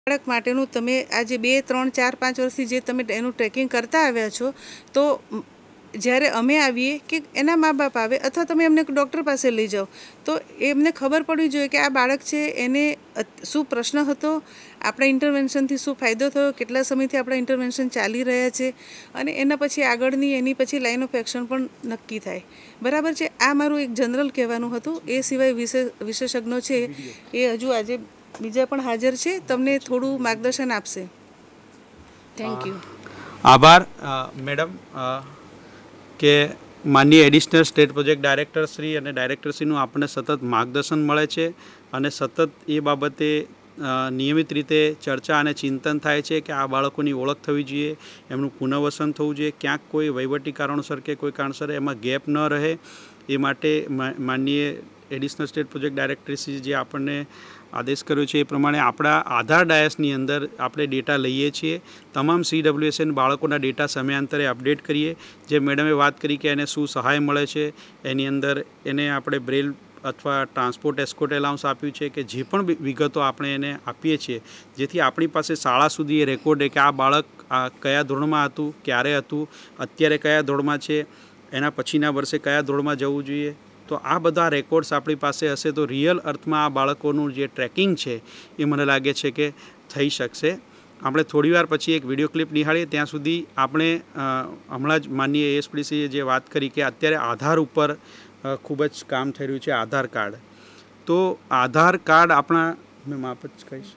બાળક માટેનું તમે આજે 2, 3, 4, 5 વર્ષથી જે તમે એનું ટ્રેકિંગ કરતા આવ્યા છો, તો જ્યારે અમે આવીએ કે એના મા બાપ આવે અથવા તમે એમને ડૉક્ટર પાસે લઈ જાઓ, તો એમને ખબર પડવી જોઈએ કે આ બાળક છે એને શું પ્રશ્ન હતો, આપણા ઇન્ટરવેન્શનથી શું ફાયદો થયો, કેટલા સમયથી આપણા ઇન્ટરવેન્શન ચાલી રહ્યા છે, અને એના પછી આગળની એની પછી લાઇન ઓફ એક્શન પણ નક્કી થાય. બરાબર છે. આ મારું એક જનરલ કહેવાનું હતું. એ સિવાય વિશેષજ્ઞો છે એ હજુ આજે બીજા પણ હાજર છે, તમને થોડું માર્ગદર્શન આપશે. Thank you. આભાર મેડમ કે માનનીય additional state project director Shri અને ડાયરેક્ટર શ્રીનું આપણને સતત માર્ગદર્શન મળે છે અને સતત એ બાબતે નિયમિત રીતે ચર્ચા અને ચિંતન થાય છે કે આ બાળકોની ઓળખ થવી જોઈએ, એમનું પુનર્વસન થવું જોઈએ, ક્યાંક કોઈ વહીવટી કારણોસર કે કોઈ કારણસર એમાં ગેપ ન રહે એ માટે માનનીય એડિશનલ સ્ટેટ પ્રોજેક્ટ ડાયરેક્ટરશ્રી જે આપણને આદેશ કર્યો છે એ પ્રમાણે આપણા આધાર ડાયસની અંદર આપણે ડેટા લઈએ છીએ. તમામ CWSN બાળકોના ડેટા સમયાંતરે અપડેટ કરીએ. જે મેડમે વાત કરી કે એને શું સહાય મળે છે, એની અંદર એને આપણે બ્રેલ અથવા ટ્રાન્સપોર્ટ એસ્કોટ એલાઉન્સ આપ્યું છે કે જે પણ વિગતો આપણે એને આપીએ છીએ, જેથી આપણી પાસે શાળા સુધી એ રેકોર્ડ કે આ બાળક કયા ધોરણમાં હતું, ક્યારે હતું, અત્યારે કયા ધોરણમાં છે, એના પછીના વર્ષે કયા ધોરણમાં જવું જોઈએ. તો આ બધા રેકોર્ડ્સ આપણી પાસે હશે તો રિયલ અર્થમાં આ બાળકોનું જે ટ્રેકિંગ છે એ મને લાગે છે કે થઈ શકશે. આપણે થોડીવાર પછી એક વિડીયો ક્લિપ નિહાળીએ. ત્યાં સુધી આપણે હમણાં જ માનનીય એસપીડીસીએ જે વાત કરી કે અત્યારે આધાર ઉપર ખૂબ જ કામ થઈ રહ્યું છે, આધાર કાર્ડ. તો આધાર કાર્ડ મેં માપ જ કહીશ,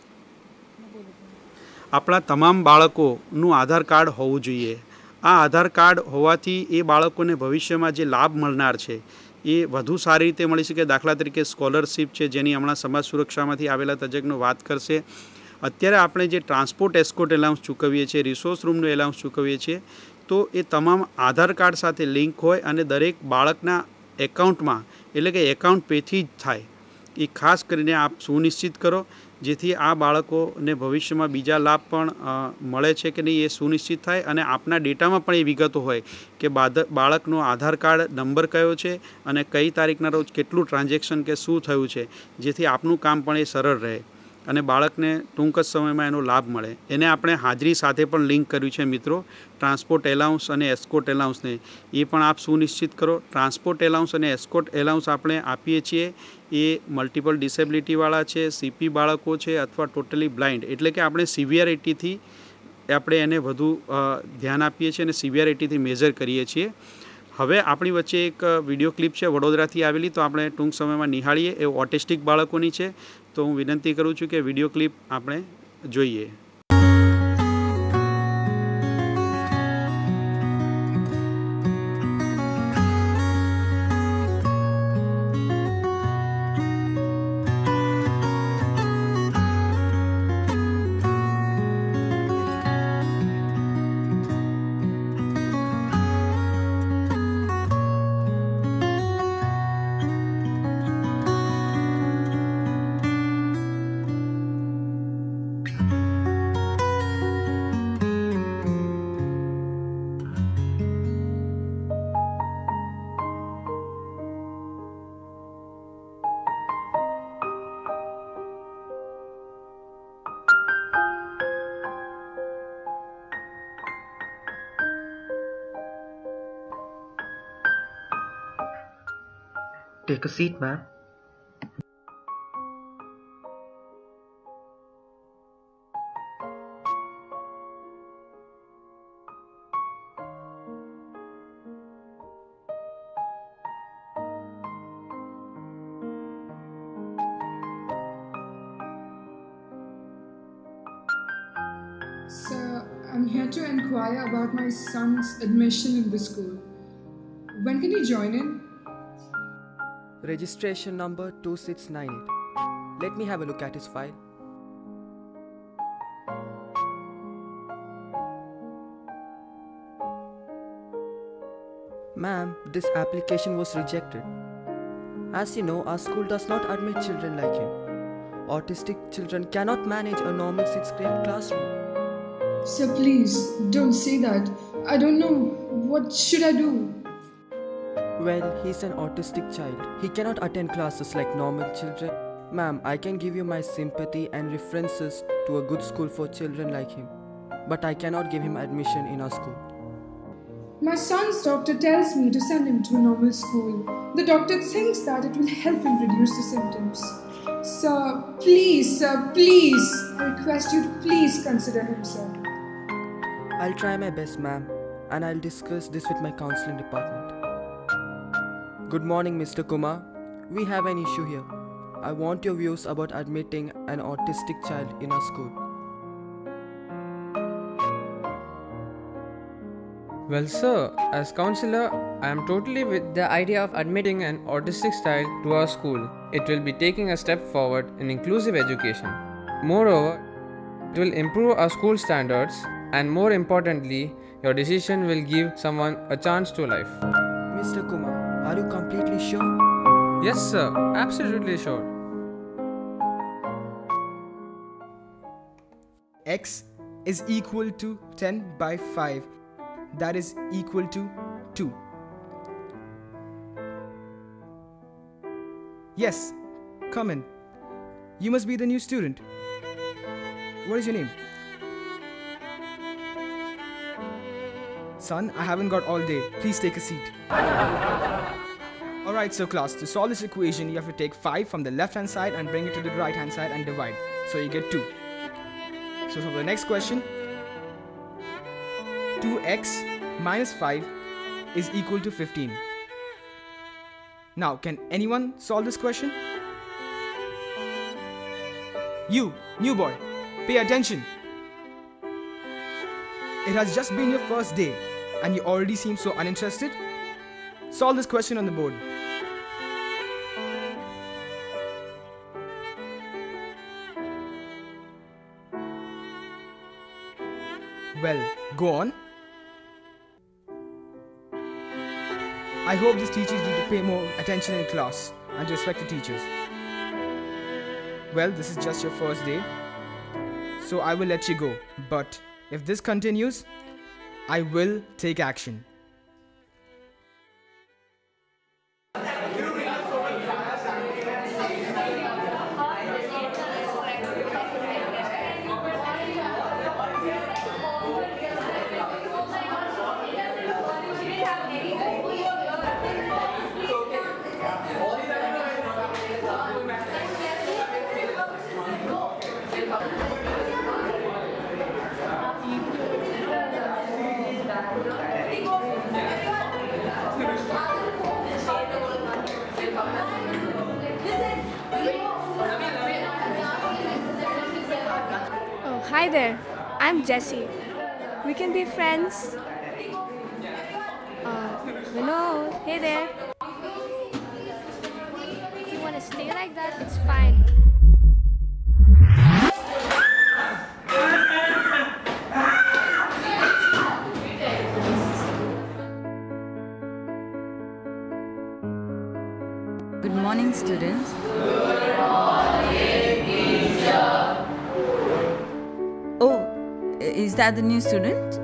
આપણા તમામ બાળકોનું આધાર કાર્ડ હોવું જોઈએ. આ આધાર કાર્ડ હોવાથી એ બાળકોને ભવિષ્યમાં જે લાભ મળનાર છે એ વધુ સારી રીતે મળી શકે. દાખલા તરીકે સ્કોલરશીપ છે, જેની હમણાં સમાજ સુરક્ષામાંથી આવેલા તજજ્ઞો વાત કરશે. અત્યારે આપણે જે ટ્રાન્સપોર્ટ એસ્કોટ એલાઉન્સ ચૂકવીએ છીએ, રિસોર્સ રૂમનું એલાઉન્સ ચૂકવીએ છીએ, તો એ તમામ આધાર કાર્ડ સાથે લિંક હોય અને દરેક બાળકના એકાઉન્ટમાં, એટલે કે એકાઉન્ટ પેથી જ થાય. એ ખાસ કરીને આપ સુનિશ્ચિત કરો, જેથી આ બાળકોને ભવિષ્યમાં બીજા લાભ પણ મળે છે કે નહીં એ સુનિશ્ચિત થાય. અને આપના ડેટામાં પણ એ વિગતો હોય કે બાળકનો આધાર કાર્ડ નંબર કયો છે અને કઈ તારીખના રોજ કેટલું ટ્રાન્ઝેક્શન કે શું થયું છે, જેથી આપનું કામ પણ એ સરળ રહે અને બાળકને ટૂંક જ સમયમાં એનો લાભ મળે. એને આપણે હાજરી સાથે પણ લિંક કર્યું છે મિત્રો, ટ્રાન્સપોર્ટ એલાઉન્સ અને એસ્કોટ એલાઉન્સને. એ પણ આપ સુનિશ્ચિત કરો. ટ્રાન્સપોર્ટ એલાઉન્સ અને એસ્કોટ એલાઉન્સ આપણે આપીએ છીએ એ મલ્ટિપલ ડિસેબિલિટીવાળા છે, CP બાળકો છે અથવા ટોટલી બ્લાઇન્ડ, એટલે કે આપણે સિવિયરિટીથી આપણે એને વધુ ધ્યાન આપીએ છીએ અને સિવિયરિટીથી મેઝર કરીએ છીએ. હવે આપણી વચ્ચે એક વિડીયો ક્લિપ છે વડોદરાથી આવેલી, તો આપણે ટૂંક સમયમાં નિહાળીએ. એ ઓટિસ્ટિક બાળકોની છે, તો હું વિનંતી કરું છું કે વિડીયો ક્લિપ આપણે જોઈએ. Take a seat, ma'am. Sir, I'm here to inquire about my son's admission in the school. When can he join in? Registration number 2698. Let me have a look at his file. Ma'am, this application was rejected. As you know, our school does not admit children like him. Autistic children cannot manage a normal 6th grade classroom. Sir, please, don't say that. I don't know. What should I do? Well, he's an autistic child. He cannot attend classes like normal children. Ma'am, I can give you my sympathy and references to a good school for children like him, but I cannot give him admission in our school. My son's doctor tells me to send him to a normal school. The doctor thinks that it will help him reduce the symptoms. Sir, please, I request you to please consider him, sir. I'll try my best, ma'am, and I'll discuss this with my counseling department. Good morning, Mr. Kumar. We have an issue here. I want your views about admitting an autistic child in our school. Well, sir, as counselor, I am totally with the idea of admitting an autistic child to our school. It will be taking a step forward in inclusive education. Moreover, it will improve our school standards, and more importantly, your decision will give someone a chance to life. Mr. Kumar, are you completely sure? Yes, sir, absolutely sure. X is equal to 10 by 5. That is equal to 2. Yes, come in. You must be the new student. What is your name? Son, I haven't got all day. Please take a seat. Alright, so class, to solve this equation, you have to take 5 from the left hand side and bring it to the right hand side and divide. So you get 2. So for the next question, 2x minus 5 is equal to 15. Now, can anyone solve this question? You, new boy, pay attention. It has just been your first day and you already seem so uninterested. Solve this question on the board. Well, go on. I hope this teaches you to pay more attention in class and to respect the teachers. Well, this is just your first day, so I will let you go. But if this continues, I will take action. Oh, hi there. I'm Jessie. We can be friends. Vinod, hey there. If you want to stay like that, it's fine. Good morning, students. Oh, is that the new student?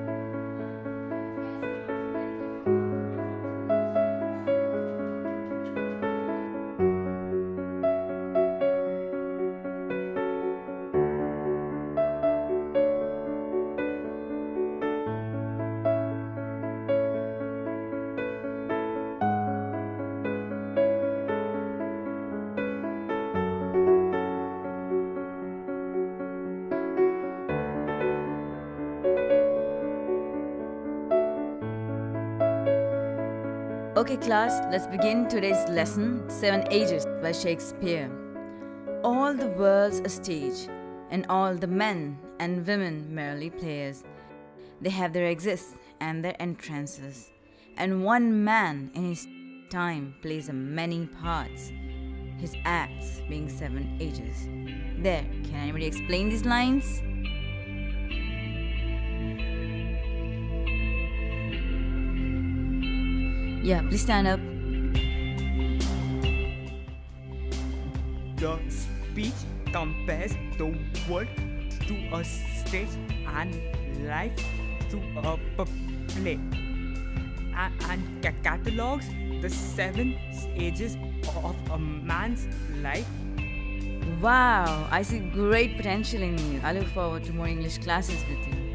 Okay class, let's begin today's lesson, 7 Ages by Shakespeare. All the world's a stage, and all the men and women merely players. They have their exits and their entrances, and one man in his time plays many parts, his acts being 7 ages. There, can anybody explain these lines? Yeah, please stand up. The speech compares the world to a stage and life to a play, and catalogs the 7 stages of a man's life Wow, I see great potential in you. I look forward to more English classes with you.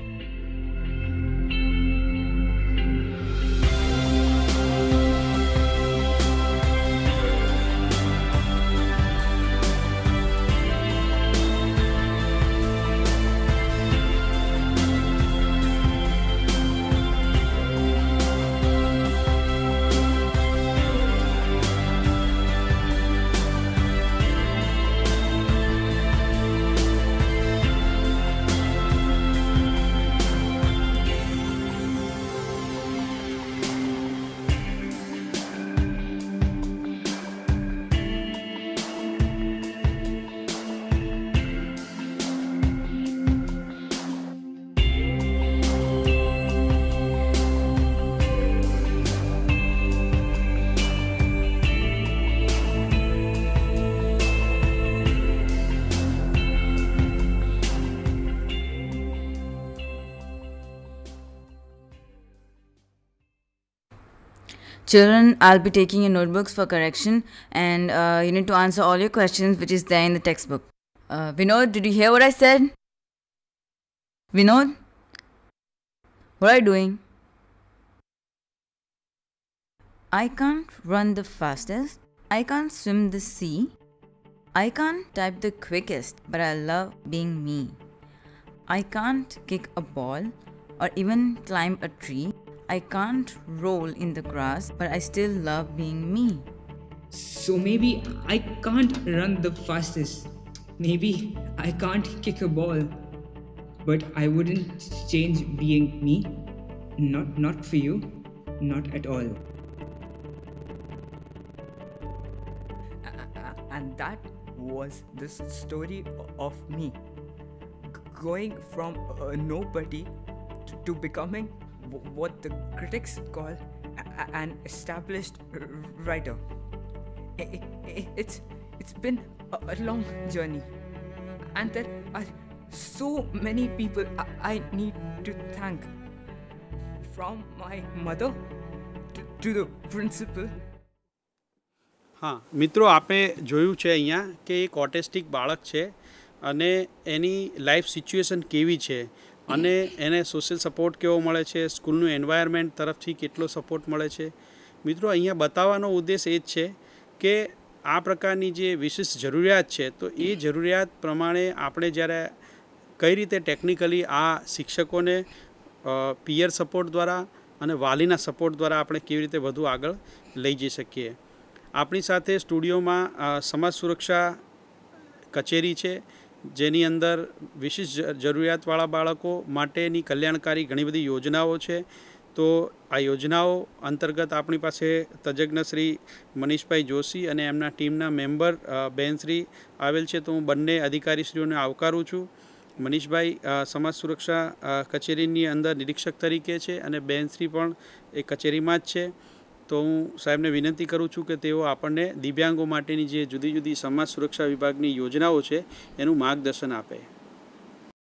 Children, I'll be taking your notebooks for correction, and you need to answer all your questions which is there in the textbook. Vinod, did you hear what I said? Vinod? What are you doing? I can't run the fastest. I can't swim the sea. I can't type the quickest, but I love being me. I can't kick a ball or even climb a tree. I can't roll in the grass, but I still love being me. So maybe I can't run the fastest. Maybe I can't kick a ball. But I wouldn't change being me. Not for you. Not at all. And that was the story of me. Going from nobody to becoming what the critics call an established writer. It's been a long journey, and there are so many people I need to thank, from my mother to the principal. હા મિત્રો, આપે જોયું છે અહીંયા કે એક autistic બાળક છે અને એની લાઈફ સિચ્યુએશન કેવી છે અને એને સોશિયલ સપોર્ટ કેવો મળે છે, સ્કૂલનું એન્વાયરમેન્ટ તરફથી કેટલો સપોર્ટ મળે છે. મિત્રો, અહીંયા બતાવવાનો ઉદ્દેશ એ જ છે કે આ પ્રકારની જે વિશિષ્ટ જરૂરિયાત છે તો એ જરૂરિયાત પ્રમાણે આપણે જ્યારે કઈ રીતે ટેકનિકલી આ શિક્ષકોને પિયર સપોર્ટ દ્વારા અને વાલીના સપોર્ટ દ્વારા આપણે કેવી રીતે વધુ આગળ લઈ જઈ શકીએ. આપણી સાથે સ્ટુડિયોમાં સમાજ સુરક્ષા કચેરી છે, જેની અંદર વિશિષ્ટ જરૂરિયાતવાળા બાળકો માટેની કલ્યાણકારી ઘણી બધી યોજનાઓ છે. તો આ યોજનાઓ અંતર્ગત આપણી પાસે તજજ્ઞ શ્રી મનીષભાઈ જોશી અને એમના ટીમના મેમ્બર બેનશ્રી આવેલ છે. તો હું બંને અધિકારીશ્રીઓને આવકારું છું. મનીષભાઈ સમાજ સુરક્ષા કચેરીની અંદર નિરીક્ષક તરીકે છે અને બેનશ્રી પણ એ કચેરીમાં જ છે. તો હું સાહેબને વિનંતી કરું છું કે તેઓ આપણને દિવ્યાંગો માટેની જે જુદી જુદી સમાજ સુરક્ષા વિભાગની યોજનાઓ છે એનું માર્ગદર્શન આપે.